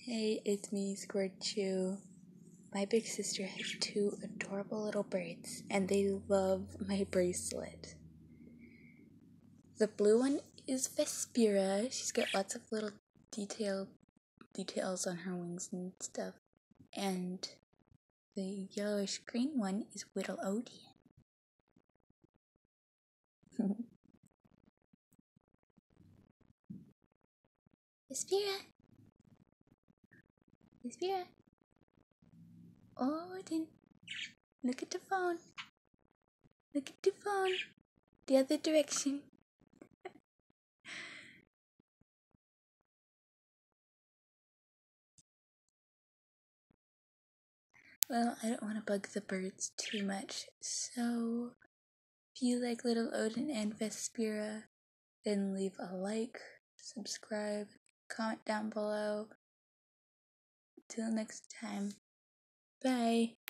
Hey, it's me, Squirtchu. My big sister has two adorable little birds, and they love my bracelet. The blue one is Vespira. She's got lots of little details on her wings and stuff. And the yellowish green one is Whittle Odie. Vespira! Vespira! Odin! Look at the phone! Look at the phone! The other direction! Well, I don't want to bug the birds too much, so if you like Little Odin and Vespira, then leave a like, subscribe, comment down below. Till next time, bye!